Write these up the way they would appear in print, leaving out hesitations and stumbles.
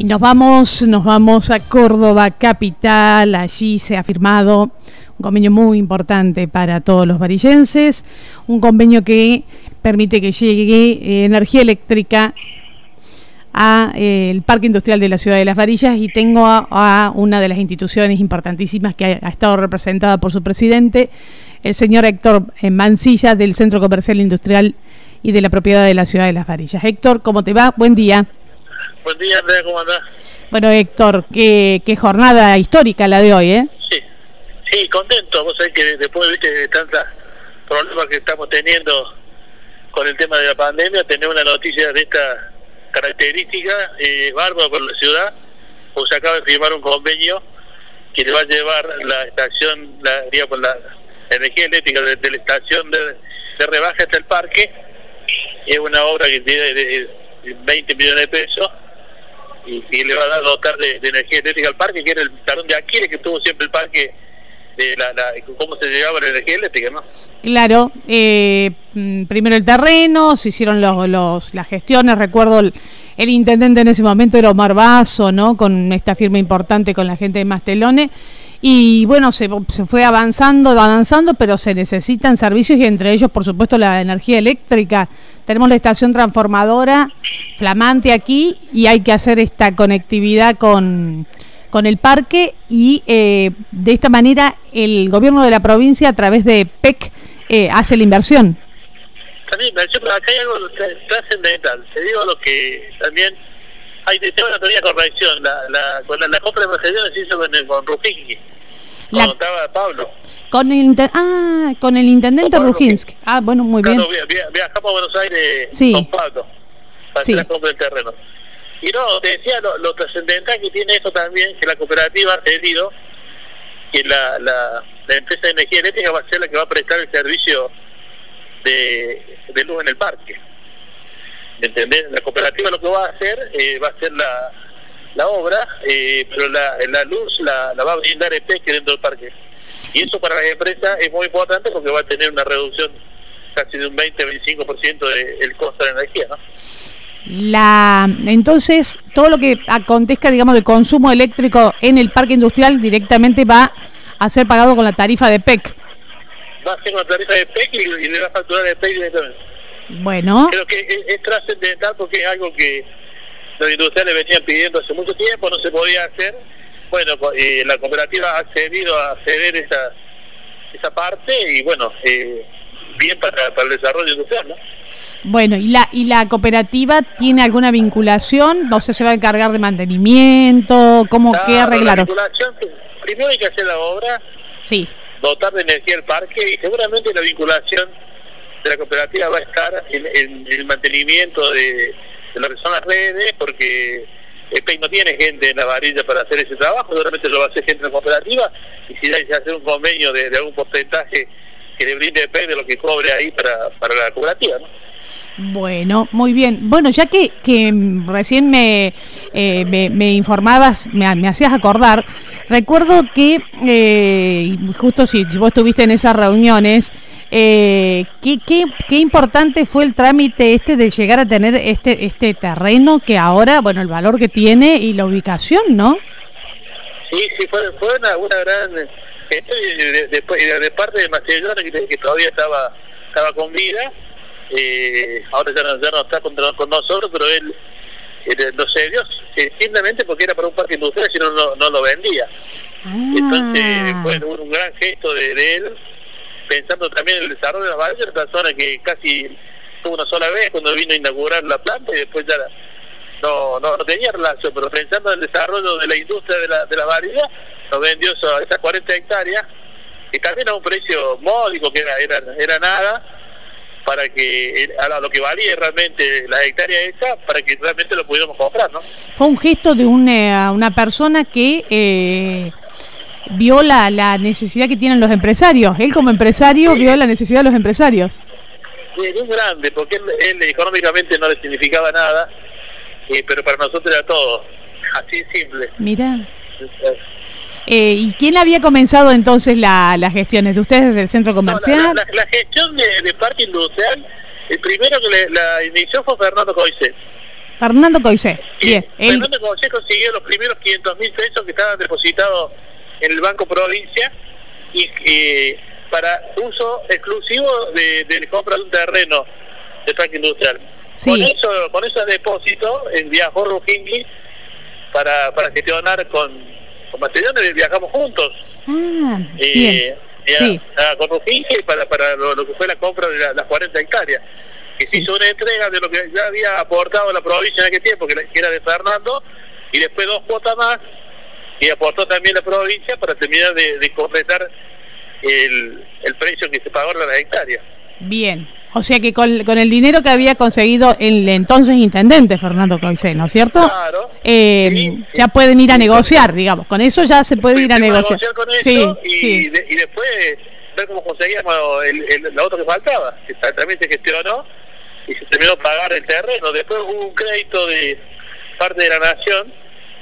Y nos vamos a Córdoba capital. Allí se ha firmado un convenio muy importante para todos los varillenses, un convenio que permite que llegue energía eléctrica a el Parque Industrial de la Ciudad de Las Varillas, y tengo a una de las instituciones importantísimas que ha estado representada por su presidente, el señor Héctor Mancilla, del Centro Comercial Industrial y de la Propiedad de la Ciudad de Las Varillas. Héctor, ¿cómo te va? Buen día. Buen día, Andrea, ¿cómo andás? Bueno, Héctor, qué jornada histórica la de hoy, ¿eh? Sí, contento. Vos sabés que después de tantos problemas que estamos teniendo con el tema de la pandemia, tener una noticia de esta característica bárbaro por la ciudad, pues se acaba de firmar un convenio que le va a llevar la estación, la energía eléctrica de la estación de rebaja hasta el parque. Es una obra que tiene de 20 millones de pesos y le va a dar dotar de energía eléctrica al parque, que era el talón de Aquiles que tuvo siempre el parque, de cómo se llegaba la energía eléctrica, ¿no? Claro, primero el terreno, se hicieron las gestiones. Recuerdo el intendente en ese momento era Omar Basso, ¿no? Con esta firma importante con la gente de Mastelone. Y bueno, se fue avanzando, pero se necesitan servicios, y entre ellos, por supuesto, la energía eléctrica. Tenemos la estación transformadora flamante aquí y hay que hacer esta conectividad con el parque, y de esta manera el gobierno de la provincia, a través de PEC, hace la inversión. También, pero acá hay algo trascendental. Te digo lo que también hay de tema, una pequeña corrección. La compra de Mercedes se hizo con Rufinski, cuando estaba Pablo. Con el intendente Rufinski. Ah, bueno, muy bien. Viajamos a Buenos Aires con Pablo para hacer la compra del terreno. Y no, te decía lo trascendental que tiene esto también, que la cooperativa ha cedido que la empresa de energía eléctrica va a ser la que va a prestar el servicio de luz en el parque. ¿Me entendés? La cooperativa lo que va a hacer va a ser la obra, pero la luz la va a brindar EPEC dentro del parque. Y eso para las empresas es muy importante porque va a tener una reducción casi de un 20-25% del costo de la energía, ¿no? Entonces, todo lo que acontezca, digamos, de consumo eléctrico en el parque industrial directamente va a ser pagado con la tarifa de PEC. Va a ser con la tarifa de PEC y le va a facturar de PEC directamente. Bueno. Creo que es trascendental porque es algo que los industriales venían pidiendo hace mucho tiempo, no se podía hacer. Bueno, la cooperativa ha accedido a ceder esa parte y bueno, bien para el desarrollo industrial, ¿no? Bueno, ¿y la cooperativa tiene alguna vinculación? O sea, ¿se va a encargar de mantenimiento? ¿Cómo qué arreglaron? La vinculación, primero hay que hacer la obra, sí, dotar de energía el parque, y seguramente la vinculación de la cooperativa va a estar en el mantenimiento de lo que son las redes, porque EPEC no tiene gente en la varilla para hacer ese trabajo, seguramente lo va a hacer gente en la cooperativa, y si hay que hacer un convenio de algún porcentaje que le brinde EPEC de lo que cobre ahí para la cooperativa, ¿no? Bueno, muy bien. Bueno, ya que recién me informabas, me hacías acordar, recuerdo que justo si vos estuviste en esas reuniones, qué importante fue el trámite de llegar a tener este terreno, que ahora, bueno, el valor que tiene y la ubicación, ¿no? Sí, fue una gran de parte de Macedonio, que todavía estaba con vida. Ahora ya no está con nosotros, pero él lo cedió simplemente porque era para un parque industrial, si no lo vendía. Entonces fue un gran gesto de él, pensando también en el desarrollo de las varillas, una persona que casi tuvo una sola vez cuando vino a inaugurar la planta, y después ya no tenía relación, pero pensando en el desarrollo de la industria de la varilla, nos vendió esas 40 hectáreas, y también a un precio módico, que era nada, para que a lo que valía realmente las hectáreas esas, para que realmente lo pudiéramos comprar, ¿no? Fue un gesto de una persona que vio la necesidad que tienen los empresarios. Él como empresario vio la necesidad de los empresarios. Sí, es grande, porque él económicamente no le significaba nada, pero para nosotros era todo, así simple. Mira. ¿Y quién había comenzado entonces las gestiones? ¿De ustedes desde el centro comercial? La gestión de parque industrial, el primero que la inició fue Fernando Coiset. Fernando Coisé. Bien. Fernando Coisé consiguió los primeros 500.000 pesos que estaban depositados en el Banco Provincia y para uso exclusivo de compra de un terreno de parque industrial. Sí. Con esos depósitos viajó Rujingli para gestionar con Mastellone, viajamos juntos. Bien. Sí. Con Rujingli para lo que fue la compra de las 40 hectáreas. Que se hizo una entrega de lo que ya había aportado la provincia en aquel tiempo, que era de Fernando, y después 2 cuotas más, y aportó también la provincia para terminar de completar el precio que se pagó en las hectáreas. Bien, o sea que con el dinero que había conseguido el entonces intendente Fernando Coisé, ¿no es cierto? Claro. Sí, ya pueden ir a negociar, digamos, con eso ya se puede ir a negociar. Con eso y después ver cómo conseguíamos la otra que faltaba, que también se gestionó y se terminó pagar el terreno. Después hubo un crédito de parte de la nación,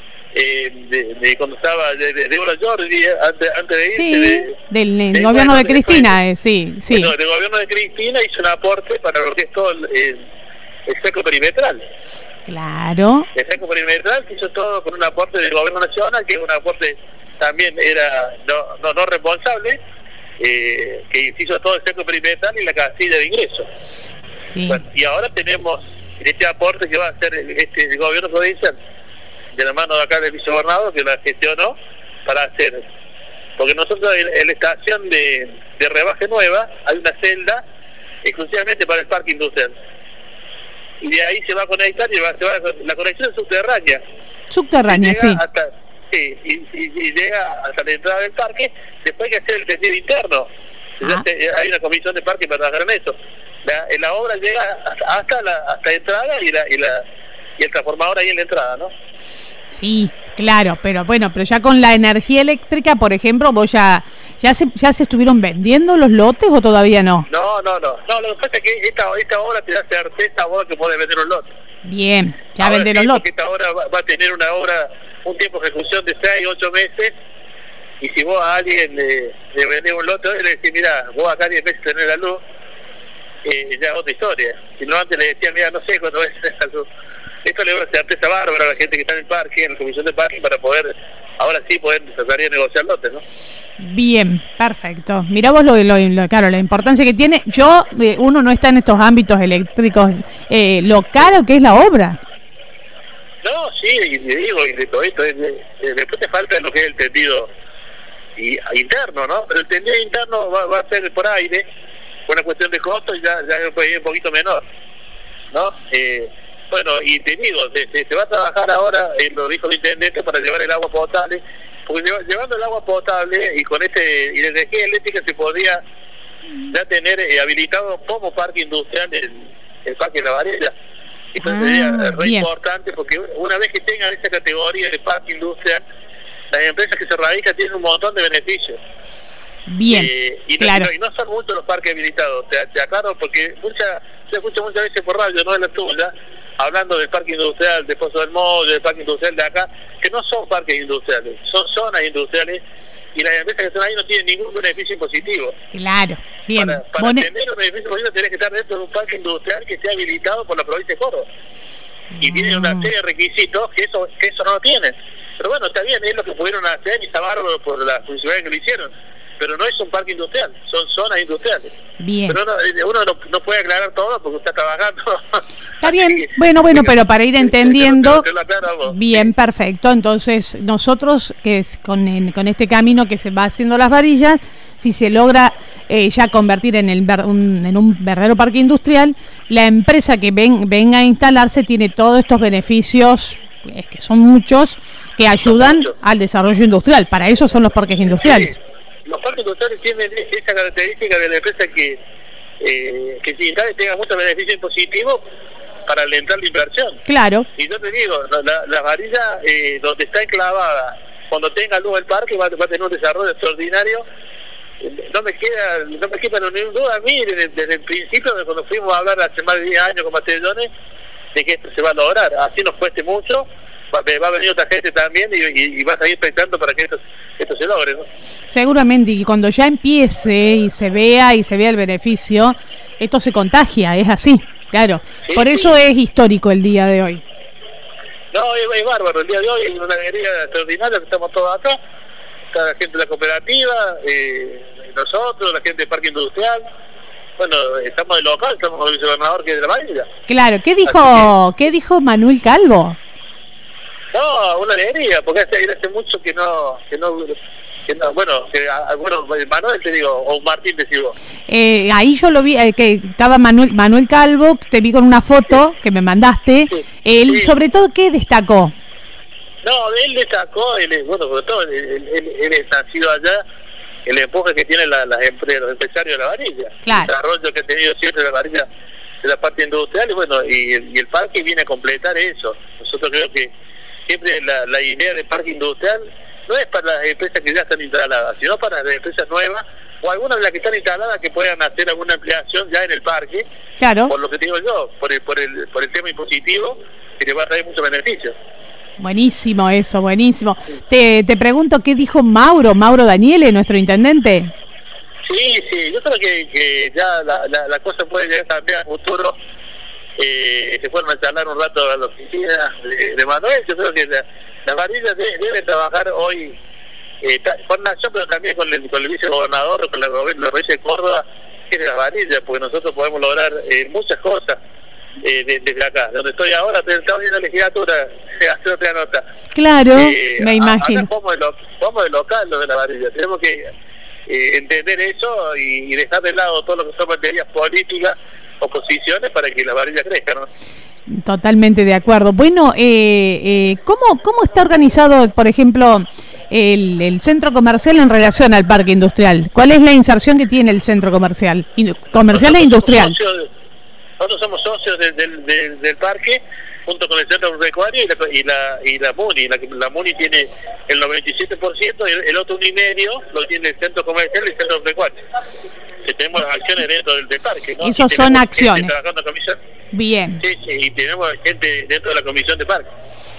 de cuando estaba de Ola Jordi, antes de irse, del gobierno de Cristina, sí. Bueno, del gobierno de Cristina hizo un aporte para lo que es todo el cerco perimetral. Claro. El cerco perimetral se hizo todo con un aporte del gobierno nacional, que un aporte también era no responsable, que se hizo todo el cerco perimetral y la casilla de ingresos. Sí. Bueno, y ahora tenemos este aporte que va a hacer el gobierno provincial, de la mano de acá del vicegobernador, que la gestionó para hacer, porque nosotros en la estación de Rebaje Nueva hay una celda exclusivamente para el parque industrial, y de ahí se va a conectar la conexión es subterránea, sí, y llega hasta la entrada del parque. Después hay que hacer el tendido interno. Hay una comisión de parque para trabajar en eso. La obra llega hasta la entrada y el transformador ahí en la entrada, ¿no? Sí, claro, pero bueno, pero ya con la energía eléctrica, por ejemplo, vos ya se estuvieron vendiendo los lotes o todavía no. No, lo que pasa es que esta obra te da certeza vos que podés vender un lote. Bien, ya vender los lotes. Esta obra va a tener un tiempo de ejecución de 6, 8 meses, y si vos a alguien le vendés un lote, le decís, mira, vos acá 10 meses tenés la luz, ya es otra historia. Si no, antes le decía, mira, no sé cuándo es la luz. Esto le da una certeza bárbara a la gente que está en el parque, en la comisión de parque, para poder, ahora sí, poder tratar de negociar lotes, ¿no? Bien, perfecto. Mirá vos claro, la importancia que tiene. Uno no está en estos ámbitos eléctricos, lo caro que es la obra. No, sí, y digo, y de todo esto, después te falta lo que es el tendido interno, ¿no? Pero el tendido interno va a ser por aire, por una cuestión de costo, y ya es un poquito menor, ¿no? Bueno, y te digo, se va a trabajar ahora, lo dijo el intendente, para llevar el agua potable, porque llevando el agua potable y con y la energía eléctrica se podría ya tener habilitado como parque industrial el parque de la Varela. Eso sería re importante, porque una vez que tengan esa categoría de parque industrial, las empresas que se radican tienen un montón de beneficios. Bien, claro. Y no son muchos los parques habilitados, te aclaro, porque se escucha muchas veces por radio, no es la tuya, hablando del parque industrial de Pozo del Molde, del parque industrial de acá, que no son parques industriales, son zonas industriales, y las empresas que están ahí no tienen ningún beneficio impositivo. Claro, bien. Para tener un beneficio impositivo tenés que estar dentro de un parque industrial que esté habilitado por la provincia de Córdoba. Y tienen una serie de requisitos que eso no lo tienen. Pero bueno, está bien, es lo que pudieron hacer y está bárbaro por las funcionalidades que lo hicieron. Pero no es un parque industrial, son zonas industriales. Bien. Pero uno no puede aclarar todo porque está trabajando. Está bien, bueno, pero para ir entendiendo, bien, perfecto. Entonces, nosotros, que es con este camino que se va haciendo las varillas, si se logra ya convertir en un verdadero parque industrial, la empresa que venga a instalarse tiene todos estos beneficios, que son muchos, que ayudan al desarrollo industrial. Para eso son los parques industriales. Sí. Los parques industriales tienen esa característica de la empresa que si instale tenga muchos beneficios impositivos para alentar la inversión. Claro. Y yo te digo, la varilla donde está enclavada, cuando tenga luz el parque va a tener un desarrollo extraordinario. No me queda ninguna duda a mí desde el principio, de cuando fuimos a hablar hace más de 10 años con Mastellone, de que esto se va a lograr. Así nos cueste mucho, va a venir otra gente también y va a seguir pensando para que esto se logre, ¿no? Seguramente, y cuando ya empiece y se vea el beneficio, esto se contagia, es así, claro. Sí, por eso es histórico el día de hoy. No, es bárbaro. El día de hoy es una alegría extraordinaria, que estamos todos acá. Está la gente de la cooperativa, nosotros, la gente del Parque Industrial. Bueno, estamos de local, estamos con el vicegobernador que es de la Varilla. Claro, ¿qué que... dijo Manuel Calvo? No, una alegría, porque hace mucho que no, bueno, Manuel te digo, o Martín te digo. Ahí yo lo vi, que estaba Manuel Calvo, te vi con una foto que me mandaste. Sí, Él, sí. sobre todo, ¿qué destacó? No, él destacó, bueno, sobre todo, él es nacido allá, el empuje que tienen los empresarios de la Varilla. Claro. El desarrollo que ha tenido siempre la Varilla de la parte industrial, y bueno, y el parque viene a completar eso. Nosotros creo que siempre la idea del parque industrial no es para las empresas que ya están instaladas, sino para las empresas nuevas, o algunas de las que están instaladas que puedan hacer alguna ampliación ya en el parque. Claro. Por lo que te digo yo, por el tema impositivo, que le va a traer muchos beneficios. Buenísimo eso, buenísimo. Te pregunto, ¿qué dijo Mauro Daniele, nuestro intendente? Sí, yo creo que ya la cosa puede llegar también al futuro. Se fueron a charlar un rato a la oficina de Manuel. Yo creo que la Varilla debe trabajar hoy con Nación, pero también con el vicegobernador, con la provincia de Córdoba, que es de la Varilla, porque nosotros podemos lograr muchas cosas desde acá. Donde estoy ahora, estamos en la legislatura, hacer otra nota. Claro, me imagino. Acá vamos de local, lo de la Varilla. Tenemos que entender eso y dejar de lado todo lo que son materias políticas o posiciones para que la Varilla crezca, ¿no? Totalmente de acuerdo. Bueno, ¿cómo está organizado, por ejemplo, el centro comercial en relación al parque industrial? ¿Cuál es la inserción que tiene el centro comercial? Comercial e industrial. Nosotros somos socios del parque, junto con el centro agropecuario y la MUNI. La MUNI tiene el 97%, el otro 1,5% lo tiene el centro comercial y el centro agropecuario. Que tenemos las acciones dentro del parque, ¿no? Esos son acciones. Trabajando en la comisión. Bien. Sí, y tenemos gente dentro de la comisión de parque.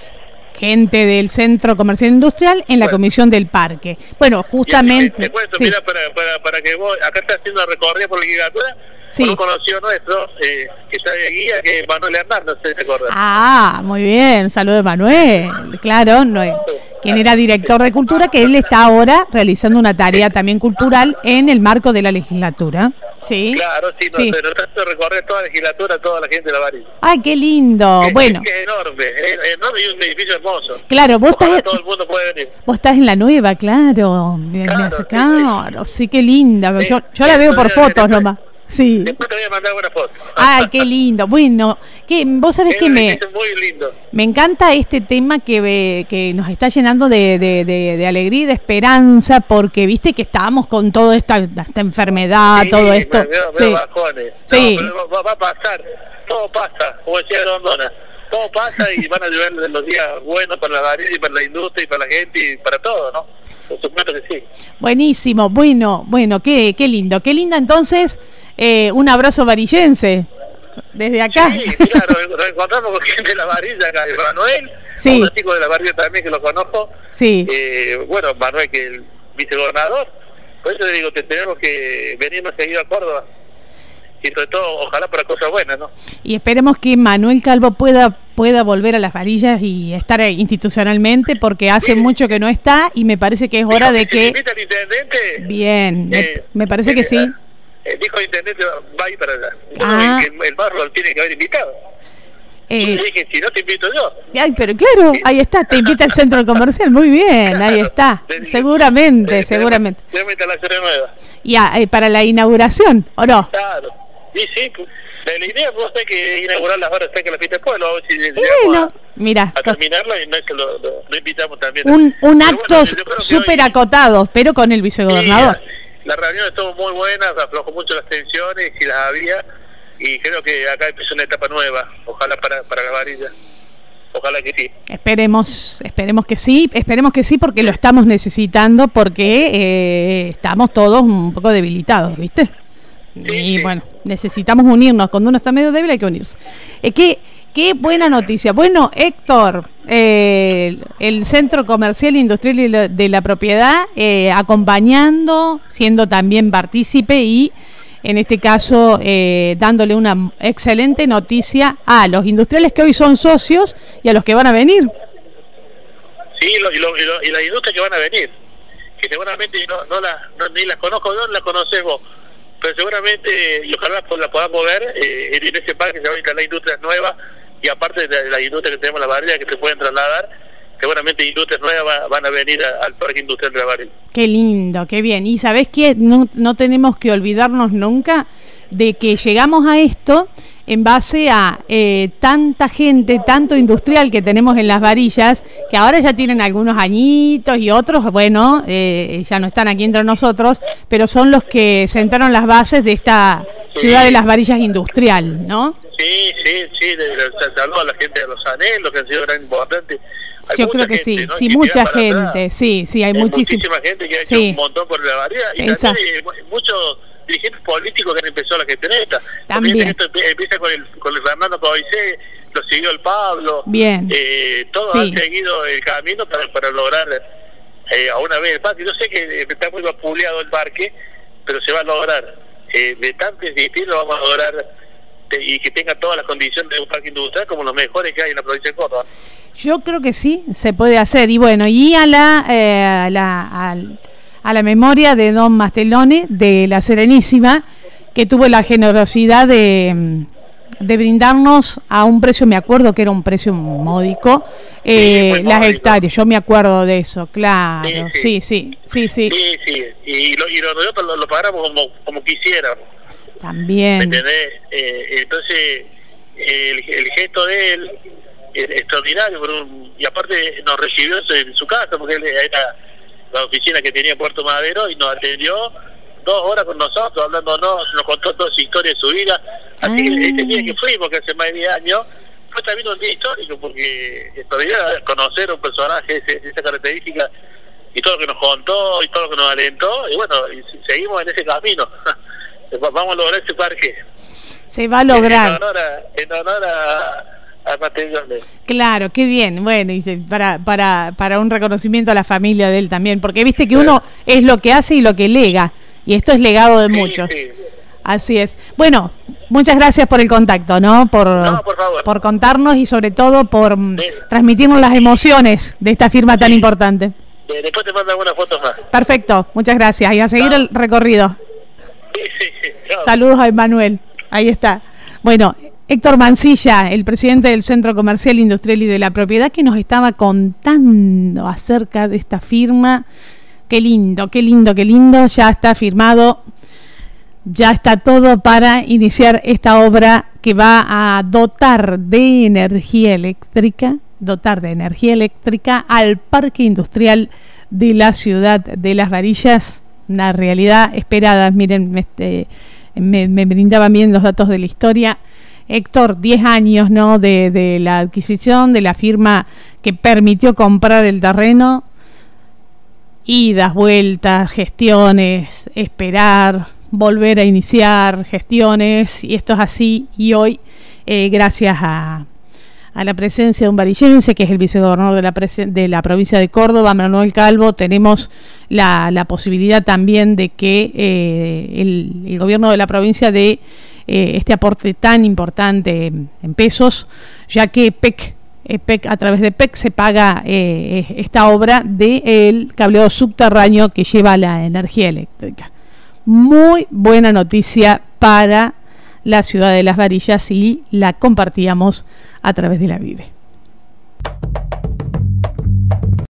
Gente del Centro Comercial Industrial en la comisión del parque. Bueno, justamente... Te cuento, sí. Mira, para que vos... Acá está haciendo una recorrida por la legislatura, sí. Por un conocido nuestro, que está de guía, que es Manuel Hernández, no sé si te acuerdas. Ah, muy bien, saludo de Manuel. Claro, quien era director de Cultura, que él está ahora realizando una tarea también cultural en el marco de la legislatura. Sí. Claro, sí, sí. Pero tanto recorrer toda la legislatura, toda la gente de la Varilla. Ay, qué lindo. Bueno. Es enorme y un edificio hermoso. Claro, todo el mundo puede venir. Vos estás en la nueva, claro. Claro, sí, qué linda. Yo la veo por fotos nomás. Sí. Después te voy a mandar buenas fotos. Ay, qué lindo. Bueno, vos sabés que muy lindo. Me encanta este tema que nos está llenando de alegría y de esperanza, porque viste que estábamos con toda esta enfermedad, todo esto. Sí. Bajones. Sí. No, pero va a pasar. Todo pasa, como decía Rondona. Todo pasa y van a llegar los días buenos para la Varilla y para la industria y para la gente y para todo, ¿no? Por supuesto que sí. Buenísimo. Bueno, qué lindo. Qué lindo entonces. Un abrazo varillense desde acá. Sí, claro, nos encontramos con gente de la Varilla acá, Manuel, sí. Un chico de la Varilla también que lo conozco. Sí. Bueno, Manuel, que es el vicegobernador. Por eso le digo que tenemos que venir más seguido a Córdoba. Y sobre todo, ojalá para cosas buenas, ¿no? Y esperemos que Manuel Calvo pueda volver a las Varillas y estar institucionalmente, porque hace mucho que no está y me parece que es hora de que... ¿Invita al intendente? Bien, me parece que sí. Dijo el intendente, va a ir para allá. El barrio lo tiene que haber invitado. Y le dije, si no te invito yo. Ay, pero claro, ahí está, te invita al centro comercial, muy bien, claro, ahí está. Seguramente. Tenemos instalaciones nuevas. Y para la inauguración, ¿o no? Claro. Sí, la idea es que inaugurar las horas que la fiesta del pueblo, a ver si mira, a terminarlo y no es que lo invitamos también. Un acto súper acotado, pero con el vicegobernador. Sí, la reunión estuvo muy buena, aflojó mucho las tensiones, si las había, y creo que acá empezó una etapa nueva, ojalá para la Varilla. Ojalá que sí. Esperemos que sí, porque lo estamos necesitando, porque estamos todos un poco debilitados, ¿viste? Sí. Bueno, necesitamos unirnos. Cuando uno está medio débil hay que unirse. Qué buena noticia. Bueno, Héctor, el Centro Comercial e Industrial de la Propiedad, acompañando, siendo también partícipe y en este caso dándole una excelente noticia a los industriales que hoy son socios y a los que van a venir. Sí, y las industrias que van a venir, que seguramente ni las conozco yo, ni las conoces vos, pero seguramente, y ojalá la podamos ver, en ese parque se van a instalar industrias nuevas, y aparte de las industrias que tenemos en la barriga que se pueden trasladar, seguramente industrias nuevas van a venir al Parque Industrial de la Barriga. Qué lindo, qué bien. Y ¿sabés qué? No tenemos que olvidarnos nunca de que llegamos a esto en base a tanta gente, tanto industrial que tenemos en las Varillas, que ahora ya tienen algunos añitos y otros, bueno, ya no están aquí entre nosotros, pero son los que sentaron las bases de esta ciudad de las Varillas industrial, ¿no? Sí, saludo a la gente de los anhelos, que han sido gran importantes. Yo creo que gente, sí, ¿no? Sí, mucha gente, sí, hay muchísima gente que ha hecho un montón por la barriga, y también muchos dirigentes políticos que han empezado la gestioneta. También esto empieza con el Fernando Coisé, lo siguió el Pablo, bien, todos han seguido el camino para lograr a una vez el parque. Yo sé que está muy vapuleado el parque, pero se va a lograr, de tantos distintos vamos a lograr, y que tenga todas las condiciones de un parque industrial como los mejores que hay en la provincia de Córdoba. Yo creo que sí, se puede hacer. Y bueno, y a la memoria de don Mastelone, de la Serenísima, que tuvo la generosidad de brindarnos a un precio, me acuerdo que era un precio módico, las hectáreas. Yo me acuerdo de eso, claro. Sí. Y nosotros lo pagamos como quisiéramos. También. ¿Me entendés? Entonces, el gesto de él es extraordinario, y aparte nos recibió en su casa, porque él era la oficina que tenía en Puerto Madero, y nos atendió 2 horas con nosotros, hablándonos, nos contó toda su historia de su vida. Así que ese día que fuimos, que hace más de 10 años, fue también un día histórico, porque extraordinario conocer a un personaje de esa característica, y todo lo que nos contó, y todo lo que nos alentó, y bueno, y seguimos en ese camino. Vamos a lograr ese parque. Se va a lograr. En honor a Mastelone. Claro, qué bien. Bueno, y para un reconocimiento a la familia de él también, porque viste que uno es lo que hace y lo que lega, y esto es legado de muchos. Sí. Así es. Bueno, muchas gracias por el contacto, ¿no? Por favor. Por contarnos y sobre todo por transmitirnos las emociones de esta firma tan importante. Después te mando algunas fotos más. Perfecto, muchas gracias. Y a seguir el recorrido. Saludos a Emanuel, ahí está. Bueno, Héctor Mancilla, el presidente del Centro Comercial, Industrial y de la Propiedad, que nos estaba contando acerca de esta firma. Qué lindo, ya está firmado, ya está todo para iniciar esta obra que va a dotar de energía eléctrica al Parque Industrial de la ciudad de Las Varillas. Una realidad esperada. Miren, me brindaban bien los datos de la historia. Héctor, 10 años, ¿no? de la adquisición, de la firma que permitió comprar el terreno, idas, vueltas, gestiones, esperar, volver a iniciar gestiones, y esto es así. Y hoy, gracias a la presencia de un varillense, que es el vicegobernador de la provincia de Córdoba, Manuel Calvo, tenemos la posibilidad también de que el gobierno de la provincia dé este aporte tan importante en pesos, ya que PEC, a través de PEC se paga esta obra del cableado subterráneo que lleva la energía eléctrica. Muy buena noticia para la ciudad de Las Varillas, y la compartíamos a través de la Vive.